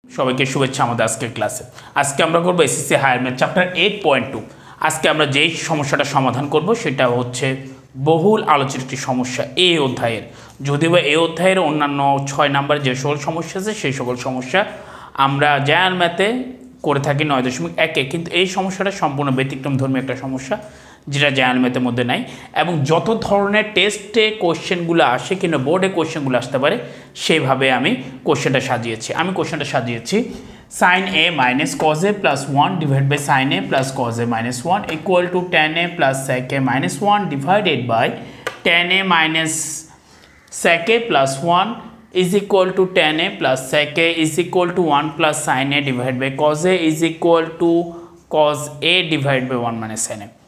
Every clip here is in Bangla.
সবাইকে শুভেচ্ছা আমাদের আজকের ক্লাসে। আজকে আমরা করব এসএসসি হায়ার ম্যাথ চ্যাপ্টার 8.2। আজকে আমরা যেই সমস্যাটা সমাধান করব সেটা হচ্ছে বহুল আলোচিত একটি সমস্যা এই অধ্যায়ের। যদিও এই অধ্যায়ের অন্যান্য 6 নাম্বার যে সকল সমস্যা আছে সেই সকল সমস্যা আমরা হায়ার ম্যাথে করে থাকি 9.1-এ, কিন্তু এই সমস্যাটা সম্পূর্ণ ব্যতিক্রমধর্মী একটা সমস্যা যেটা হায়ার ম্যাথের মধ্যে নাই। এবং যত ধরনের টেস্টে কোশ্চেনগুলো আসে কিংবা বোর্ডে কোশ্চেনগুলো আসতে পারে সেইভাবে আমি কোশ্চেনটা সাজিয়েছি। sin a minus cos a plus 1 divided by sin a plus cos a minus 1 equal to tan a plus sec a minus 1 divided by tan a minus sec a plus 1 is equal to tan a plus sec a is equal to 1 plus sin a divided by cos a is equal to cos a divided by 1 minus sin a।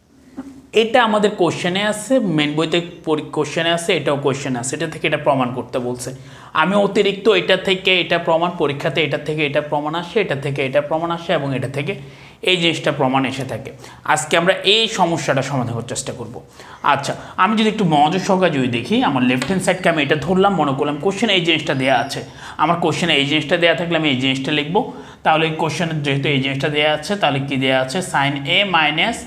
এটা আমাদের কোশ্চেনে আছে, মেন বইতে কোশ্চেনে আছে, এটাও কোশ্চেনে আছে। এটা থেকে এটা প্রমাণ করতে বলছে। আমি অতিরিক্ত এটা থেকে এটা প্রমাণ, পরীক্ষাতে এটা থেকে এটা প্রমাণ আসে, এটা থেকে এটা প্রমাণ আসে এবং এটা থেকে এই জিনিসটা প্রমাণ এসে থাকে। আজকে আমরা এই সমস্যাটা সমাধান করার চেষ্টা করব। আচ্ছা, আমি যদি একটু মনোযোগ সহকারে যদি দেখি, আমার লেফট হ্যান্ড সাইডকে আমি এটা ধরলাম, মনে করলাম কোশ্চেনে এই জিনিসটা দেওয়া আছে। আমার কোশ্চেনে এই জিনিসটা দেওয়া থাকলে আমি এই জিনিসটা লিখবো। তাহলে এই কোশ্চেনে যেহেতু এই জিনিসটা দেওয়া আছে, তাহলে কি দেওয়া আছে? sin a minus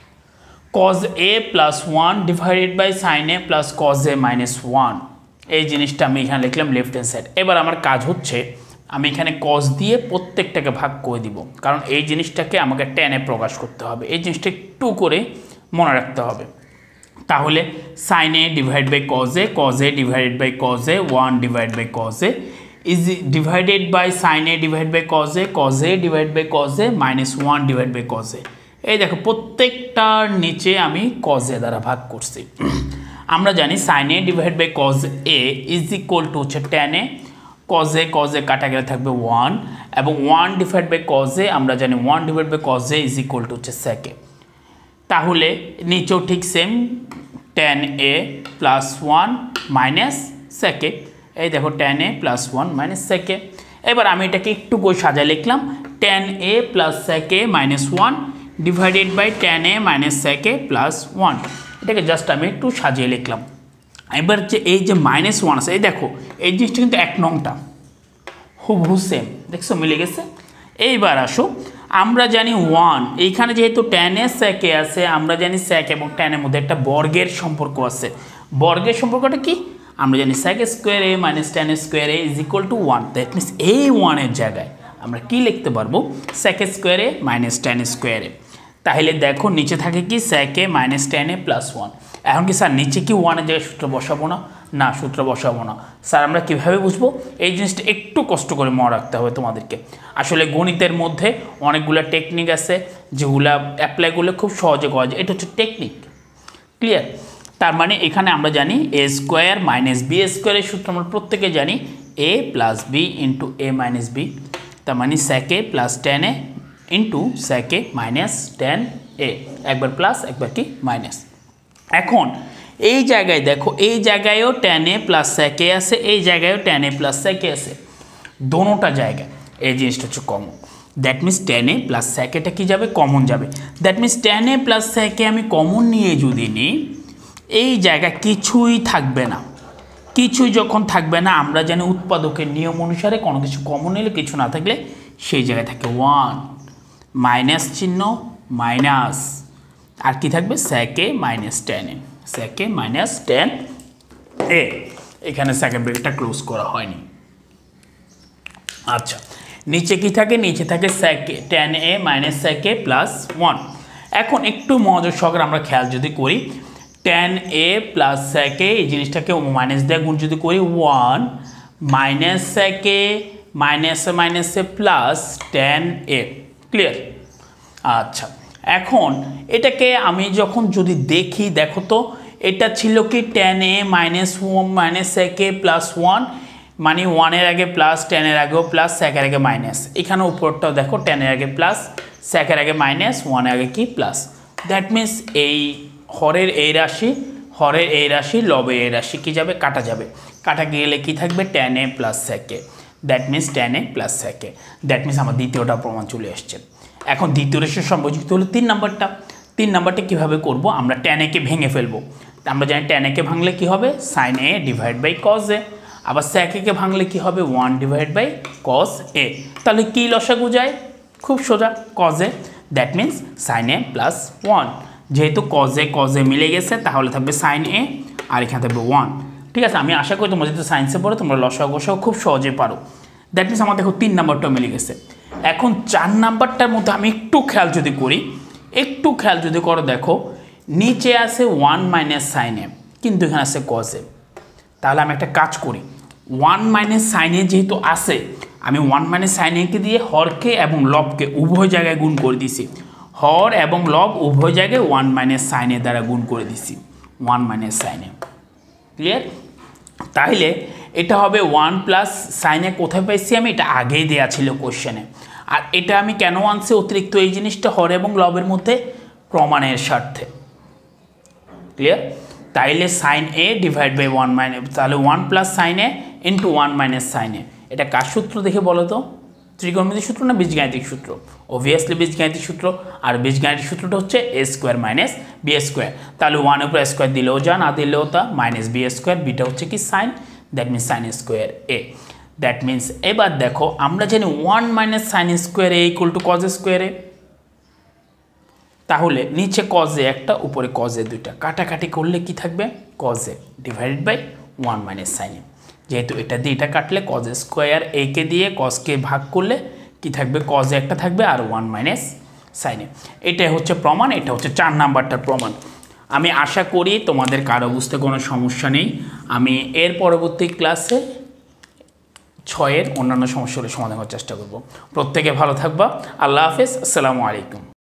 cos a plus 1 divided by sin a plus cos a minus 1। এই জিনিসটা আমি এখানে লিখলাম লেফট হ্যান্ড সাইড। এবার আমার কাজ হচ্ছে আমি এখানে cos দিয়ে প্রত্যেকটাকে ভাগ করে দিব, কারণ এই জিনিসটাকে আমাকে tan এ প্রকাশ করতে হবে। এই জিনিসটা একটু করে মনে রাখতে হবে। তাহলে sin a divided by cos a divided by cos a 1 divided by cos a is divided by sin a divided by cos a divided by cos a minus 1 divided by cos a। এই দেখো প্রত্যেকটার নিচে আমি cos a দ্বারা ভাগ করছি। আমরা জানি sin a divide by cos a is equal to হচ্ছে tan a। cos a কাটা গেলে থাকবে 1 এবং 1 ডিভাইড বাই cos a আমরা জানি 1 divide by cos a is equal to হচ্ছে sec a। তাহলে নিচেও ঠিক same tan a plus 1 minus sec a। এই দেখো tan a plus 1 minus sec a। এবার আমি এটাকে একটু করে সাজায় লিখলাম tan a plus sec a minus 1 divided by tan a minus sec a plus 1। এটাকে জাস্ট আমি একটু সাজিয়ে লিখলাম। এবার যে এই যে মাইনাস 1 আছে, এই দেখো এই জিনিসটা কিন্তু 1 নংটা হুবহু সেম, দেখছো মিলে গেছে। এইবার আসো, আমরা জানি 1 এইখানে যেহেতু tan a sec a আছে, আমরা জানি sec এবং tan এর মধ্যে একটা বর্গের সম্পর্ক আছে। বর্গের সম্পর্কটা কি? আমরা জানি sec square a minus tan square a is equal to 1। That means এই 1 এর জায়গায় আমরা কি লিখতে পারবো? sec square a minus tan square a। তাহলে দেখো নিচে থাকে কি sec a minus tan a plus 1। এখন কি স্যার নিচে কি 1 এর জায়গায় সূত্র বসাবো না? না, সূত্র বসাবো না। স্যার আমরা কীভাবে বুঝবো? এই জিনিসটা একটু কষ্ট করে মনে রাখতে হবে তোমাদেরকে। আসলে গণিতের মধ্যে অনেকগুলো টেকনিক আছে যেগুলা অ্যাপ্লাই করলে খুব সহজে করা যায়। এটা হচ্ছে টেকনিক, ক্লিয়ার? তার মানে এখানে আমরা জানি a স্কোয়ার মাইনাস b স্কোয়ারের সূত্র আমরা প্রত্যেকে জানি a plus b into a minus b। তার মানে sec a plus tan a into sec a minus tan a। একবার প্লাস একবার কি মাইনাস। এখন এই জায়গায় দেখো, এই জায়গায়ও tan a plus sec a আছে, এই জায়গায়ও tan a plus sec a আছে। দোনোটা জায়গায় এই জিনিসটা হচ্ছে common. That means tan a plus sec a টা কি যাবে? কমন যাবে। That means tan a plus sec a আমি কমন নিয়ে যদি নিই, এই জায়গা কিছুই থাকবে না। কিছুই যখন থাকবে না, আমরা জানি উৎপাদকের নিয়ম অনুসারে কোনো কিছু কমন নিলে কিছু না থাকলে সেই জায়গায় থাকে 1 মাইনাস চিহ্ন মাইনাস, আর কি থাকবে? sec a minus tan a, sec a minus tan a। এখানে সেকেন্ড ব্র্যাকেটটা ক্লোজ করা হয়নি। আচ্ছা, নিচে কি থাকে? নিচে থাকে sec a tan a minus sec a plus 1। এখন একটু মনোযোগ সহকারে আমরা খেয়াল যদি করি, tan a plus sec a এই জিনিসটাকে মাইনাস দিয়ে গুণ যদি করি 1 minus sec a minus a plus tan a, clear? আচ্ছা, এখন এটাকে আমি যখন যদি দেখি, দেখো তো এটা ছিল কি tan a minus 1 minus sec a plus 1, মানে 1 এর আগে প্লাস, tan এর আগেও প্লাস, sec এর আগে মাইনাস। এখানে উপরটাও দেখো tan এর আগে প্লাস, sec এর আগে মাইনাস, 1 এর আগে কি প্লাস। দ্যাট মিনস এই হরের এই রাশি লবের এই রাশি কি যাবে? কাটা যাবে। কাটা গেলে কি থাকবে? tan a plus sec a। That means tan a plus sec a। That means আমার দ্বিতীয়টা প্রমাণ চলে আসছে। এখন দ্বিতীয় রাশির সম্পর্কিত হলো 3 নাম্বারটা। 3 নাম্বারটা কীভাবে করব? আমরা tan a কে ভেঙে ফেলবো। আমরা জানি tan a কে ভাঙলে কি হবে? sin a divide by cos a। আবার sec a কে ভাঙলে কি হবে 1/cos a। তাহলে কি লসাগু যায়? খুব সোজা, cos a, that means sin a plus 1। যেহেতু cos a মিলে গেছে তাহলে থাকবে sin a আর এখানে থাকবে 1। ঠিক আছে, আমি আশা করি তোমরা যেহেতু সায়েন্সে পড়ো তোমরা লসাগু গসাগু খুব সহজে পারো। দ্যাট মিন্স আমার দেখো 3 নাম্বারটা মিলে গেছে। এখন 4 নাম্বারটার মধ্যে আমি একটু খেয়াল যদি করো, দেখো নিচে আছে 1 - sin a, কিন্তু এখানে আছে cos a। তাহলে আমি একটা কাজ করি, 1 - sin a যেহেতু আছে, আমি 1 - sin a কে দিয়ে হরকে এবং লবকে উভয় জায়গায় গুণ করে দিছি। হর এবং লব উভয় জায়গায় 1 - sin a দ্বারা গুণ করে দিছি, 1 - sin a। ক্লিয়ার? তাহলে এটা হবে 1 + sin a। কোথায় পাইছি আমি? এটা আগেই দেওয়া ছিল কোশ্চেনে। আর এটা আমি কেন আনছি অতিরিক্ত এই জিনিসটা? হর এবং লবের মধ্যে প্রমাণের স্বার্থে। ক্লিয়ার? তাইলে sin a / 1 তাহলে 1 + sin a × 1 - sin a। এটা কার সূত্র দেখে বলো তো? ত্রিকোণমিতিক সূত্র না বীজগাণিতিক সূত্র? অবভিয়াসলি বীজগাণিতিক সূত্র। আর বীজগাণিতিক সূত্রটা হচ্ছে a² - b²। তাহলে 1 উপর স্কোয়ার দিলেও যা, না দিলেও তা, -b²। বিটা হচ্ছে কি sine, that means sin² a। That means এবার দেখো আমরা জানি 1 - sin² a = cos² a। তাহলে নিচে cos a একটা, উপরে cos a দুইটা, কাটাকাটি করলে কি থাকবে? cos a / 1 - sin a। যেহেতু এটা দিয়ে এটা কাটলে cos² a কে দিয়ে cos কে ভাগ করলে কি থাকবে? cos a একটা থাকবে আর 1 - sin a। এটাই হচ্ছে প্রমাণ, এটা হচ্ছে 4 নাম্বারটার প্রমাণ। আমি আশা করি তোমাদের কারো বুঝতে কোনো সমস্যা নেই। আমি এর পরবর্তী ক্লাসে 6 এর অন্যান্য সমস্যাগুলো সমাধান করার চেষ্টা করব। প্রত্যেকে ভালো থাকবা। আল্লাহ হাফেজ, আসসালামু আলাইকুম।